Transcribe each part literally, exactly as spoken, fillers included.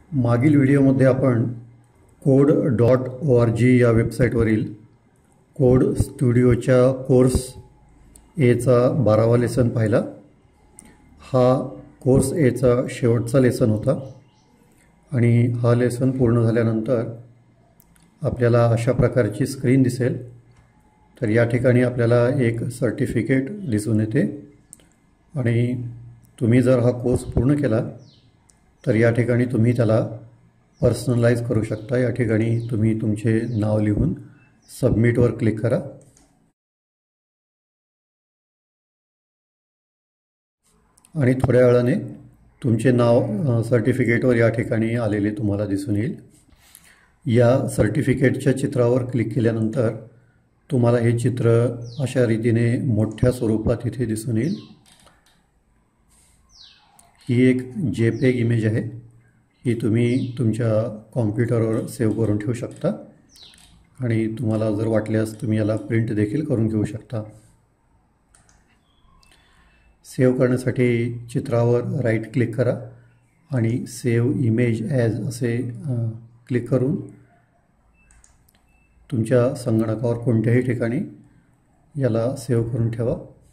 मागील व्हिडिओमध्ये आपण code dot O R G या वेबसाईटवरील कोड स्टुडिओच्या कोर्स एचा बारावा लेसन पाहिला। हा कोर्स एचा शेवटचा लेसन होता आणि हा लेसन पूर्ण झाल्यानंतर आपल्याला अशा प्रकारची स्क्रीन दिसेल। तर या ठिकाणी आपल्याला एक सर्टिफिकेट दिसून येते आणि तुम्ही जर हा कोर्स पूर्ण केला तर या ठिकाणी तुम्ही त्याला पर्सनलाइज करू शकता। या ठिकाणी तुम्ही तुमचे नाव लिहून सबमिटवर क्लिक करा आणि थोड्या वेळाने तुमचे नाव सर्टिफिकेटवर या ठिकाणी आलेले तुम्हाला दिसून येईल। या सर्टिफिकेटच्या चित्रावर क्लिक केल्यानंतर तुम्हाला हे चित्र अशा रीतीने मोठ्या स्वरूपात इथे दिसून येईल। ही एक जेपेग इमेज आहे। ही तुम्ही तुमच्या कॉम्प्युटरवर सेव्ह करून ठेवू शकता आणि तुम्हाला जर वाटल्यास तुम्ही याला प्रिंट देखील करून घेऊ शकता। सेव्ह करण्यासाठी चित्रावर राईट क्लिक करा आणि सेव्ह इमेज ॲज असे क्लिक करून तुमच्या संगणकावर कोणत्याही ठिकाणी याला सेव्ह करून ठेवा।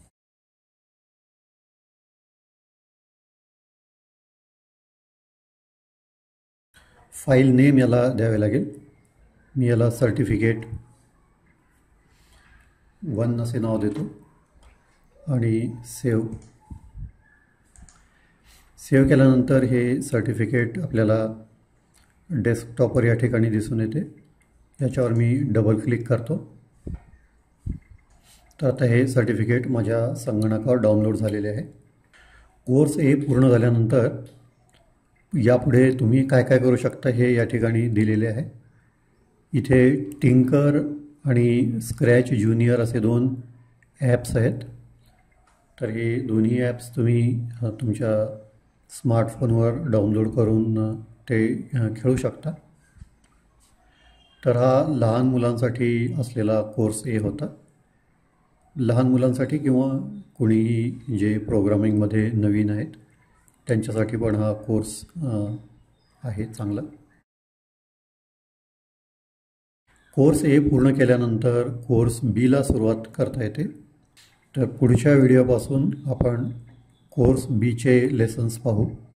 फाईल नेम याला द्यावे लागेल। मी याला सर्टिफिकेट वन असे नाव देतो आणि सेव्ह सेव्ह केल्यानंतर हे सर्टिफिकेट आपल्याला डेस्कटॉपवर या ठिकाणी दिसून येते। याच्यावर मी डबल क्लिक करतो तर आता हे सर्टिफिकेट माझ्या संगणकावर डाउनलोड झालेले आहे। कोर्स ए पूर्ण झाल्यानंतर यापुढे तुम्ही काय काय करू शकता हे या ठिकाणी दिलेले आहे। इथे टिंकर आणि स्क्रॅच ज्युनियर असे दोन ॲप्स आहेत। तर हे दोन्ही ॲप्स तुम्ही तुमच्या स्मार्टफोनवर डाउनलोड करून ते खेळू शकता। तर हा लहान मुलांसाठी असलेला कोर्स ए होता। लहान मुलांसाठी किंवा कोणीही जे प्रोग्रामिंगमध्ये नवीन आहेत त्यांच्यासाठी पण हा कोर्स आहे चांगला। कोर्स ए पूर्ण केल्यानंतर कोर्स बीला सुरुवात करता येते। तर पुढच्या व्हिडिओपासून आपण कोर्स बीचे लेसन्स पाहू।